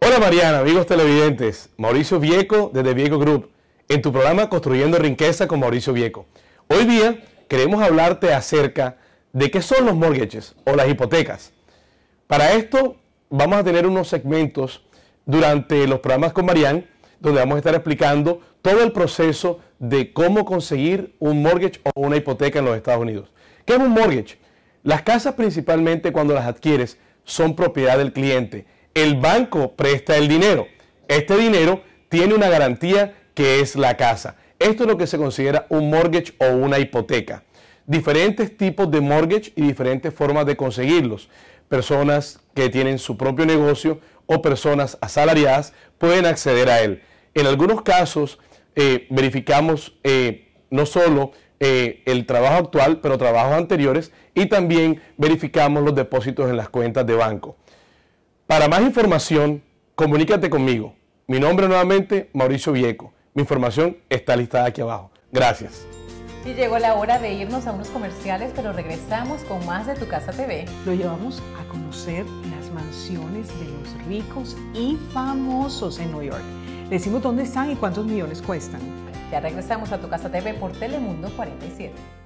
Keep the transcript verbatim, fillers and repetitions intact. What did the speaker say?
Hola Mariana, amigos televidentes, Mauricio Vieco desde Vieco Group, en tu programa Construyendo Riqueza con Mauricio Vieco. Hoy día queremos hablarte acerca de qué son los mortgages o las hipotecas. Para esto vamos a tener unos segmentos durante los programas con Marian, donde vamos a estar explicando todo el proceso de cómo conseguir un mortgage o una hipoteca en los Estados Unidos. ¿Qué es un mortgage? Las casas, principalmente cuando las adquieres, son propiedad del cliente. El banco presta el dinero. Este dinero tiene una garantía que es la casa. Esto es lo que se considera un mortgage o una hipoteca. Diferentes tipos de mortgage y diferentes formas de conseguirlos. Personas que tienen su propio negocio o personas asalariadas pueden acceder a él. En algunos casos eh, verificamos eh, no solo eh, el trabajo actual, pero trabajos anteriores, y también verificamos los depósitos en las cuentas de banco. Para más información, comunícate conmigo. Mi nombre nuevamente, Mauricio Vieco. Mi información está listada aquí abajo. Gracias. Y llegó la hora de irnos a unos comerciales, pero regresamos con más de Tu Casa T V. Lo llevamos a conocer las mansiones de los ricos y famosos en New York. Le decimos dónde están y cuántos millones cuestan. Ya regresamos a Tu Casa T V por Telemundo cuarenta y siete.